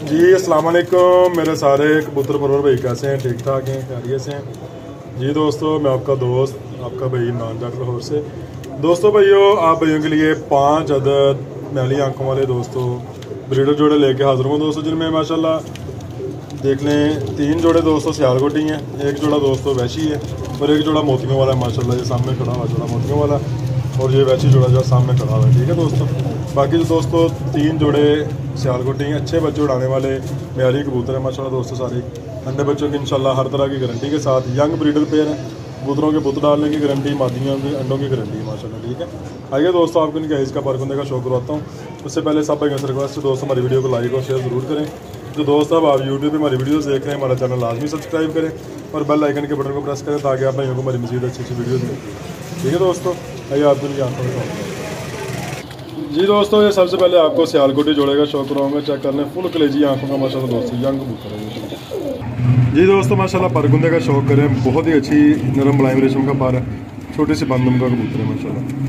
जी अस्सलाम वालेकुम मेरे सारे कबूतर परवर भाई कैसे हैं? ठीक ठाक हैं, खैरियत से हैं जी। दोस्तों मैं आपका दोस्त आपका भाई इमरान जाट लाहौर से। दोस्तों भाइयों आप भाइयों के लिए 5 अदद मैली आंखों वाले दोस्तों ब्रीडर जोड़े लेके हाजिर हूँ दोस्तों, जिनमें माशाल्लाह देख लें 3 जोड़े दोस्तों सियालकोटी हैं, एक जोड़ा दोस्तों वैशी है और एक जोड़ा मोतियों वाला है। माशाल्लाह ये सामने खड़ा हुआ जोड़ा मोतियों वाला और ये वैसी जोड़ा जो सामने खड़ा हुआ है। ठीक है दोस्तों, बाकी जो दोस्तों 3 जोड़े सियालकोटी हैं, अच्छे बच्चे उड़ाने वाले म्यारी कबूतर हैं माशाल्लाह दोस्तों। सारे अंडे बच्चों की इंशाल्लाह हर तरह की गारंटी के साथ यंग ब्रीडर पेयर हैं। कबूतरों के बुत डालने की गारंटी, मादियों की अंडों की गारंटी है माशाल्लाह। ठीक है, आइए दोस्तों आपको इनके हेज का परखने का शो करवाता हूँ। उससे पहले सब भाइयों से रिक्वेस्ट है दोस्तों हमारी वीडियो को लाइक और शेयर ज़रूर करें। जो दोस्त अब आप यूट्यूब पे हमारी वीडियोस देख रहे हैं, हमारा चैनल लाजमी सब्सक्राइब करें और बेल आइकन के बटन को प्रेस करें ताकि आप भाइयों को हमारी मज़ीद अच्छी अच्छी वीडियोस देखें। ठीक है दोस्तों, आइए आपको इनकी आंखों में जी दोस्तों ये सबसे पहले आपको सियालकोटी जोड़े का शौक कराऊंगा। चेक कर लें फुल कलेजी आंखों का माशाल्लाह दोस्तों, यंग कबूतर है जी दोस्तों। माशाल्लाह परगुंदे का शौक करें, बहुत ही अच्छी नरम मुलायम रेशम का पार है, छोटी सी बंदम का कबूतर है माशाल्लाह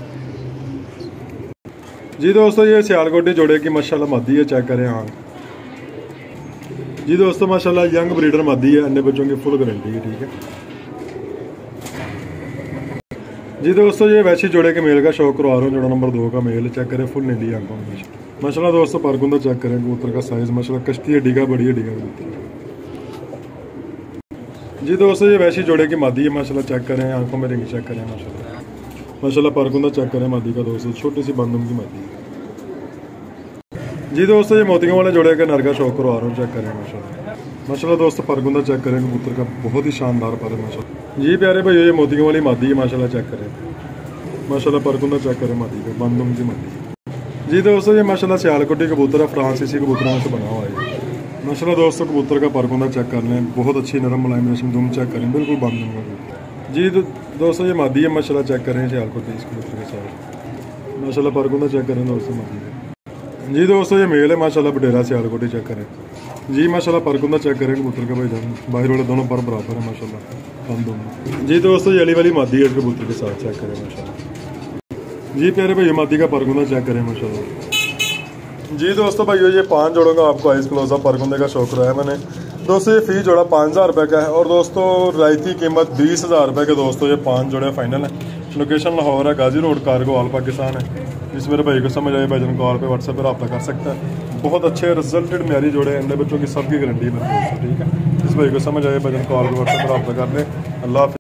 जी दोस्तों। ये सियालकोटी जोड़े की माशाल्लाह मादी है, चेक करें आंख जी दोस्तों। माशाल्लाह यंग ब्रीडर मादी है, अंडे बच्चों की फुल गारंटी है। ठीक है जी दोस्तों, ये वैसी जोड़े के मेल का शौक करवा रहा हूँ। जोड़ा नंबर 2 का मेल, चेक करें फुल नीली आंखों में माशाल्लाह दोस्तों। परगुंदा चेक करें कबूतर का साइज माशाल्लाह, कश्ती हड्डी का, बड़ी हड्डी का कबूतर जी दोस्तों। ये वैसी जोड़े की मादी है माशाल्लाह, चेक करें आंखों में रिंग चेक करें माशाल्लाह। परगुंदा चेक करें मादी का दोस्तों, छोटी सी बंदम की मादी जी दोस्तों। ये मोतियों वाले जोड़े का नर का शौक करवा रहा हूँ, चेक करें माशाल्लाह दोस्तों। परगुंदा चेक करें कबूतर का, बहुत ही शानदार पर है माशाल्लाह जी प्यारे भाई। ये मोतियों वाली मादी है माशाल्लाह, चेक करें माशाल्लाह। परगुंदा चेक करें मादी का, बंदम की मादी जी दोस्तों। ये माशाल्लाह सियालकोटी कबूतर है, फ्रांसीसी कबूतरों से बना हुआ है माशाल्लाह दोस्तों। कबूतर का परगुंदा चेक कर लें, बहुत अच्छी नरम मुलायम रेशम दुम चेक करें, बिल्कुल बंदम का कबूतर जी दोस्तों। ये मादी है माशाल्लाह, चेक करें सियालकोटी इस कबूतर के साथ माशाल्लाह। परगुंदा चेक करें दोस्तों मादी जी दोस्तों। ये मेल है माशाल्लाह, बटेरा सियालकोटी चेक करें जी माशाल्लाह। परगुंदा चेक करें कबूतर का भाईजान, बाहर वाले दोनों पर बराबर है माशाल्लाह जी दोस्तों। ये अली वाली मादी है कबूतर के साथ, चेक करें माशाल्लाह जी प्यारे भाई। मादी का परगुंदा चेक करें माशाल्लाह जी दोस्तों। भाइयों ये 5 जोड़ों का आपको आइस क्लोजअप परगुंदे का शौक रहा है मैंने दोस्तों। ये फी जोड़ा 5000 रुपये का है और दोस्तों रायती कीमत 20000 रुपये के दोस्तों। ये 5 जोड़े फाइनल है। लोकेशन लाहौर है, Ghazi road, cargo, all Pakistan है। जिस मेरे भाई को समझ आए भाईजान कॉल पे व्हाट्सएप पर रब्ता कर सकता है। बहुत अच्छे रिजल्टेड म्यारी जोड़े अंडे बच्चों की सबकी गारंटी है मेरे दोस्तों। ठीक है, जिस भाई को समझ आए भाईजान कॉल पे व्हाट्सएप पर रब्ता कर लें। अल्लाह।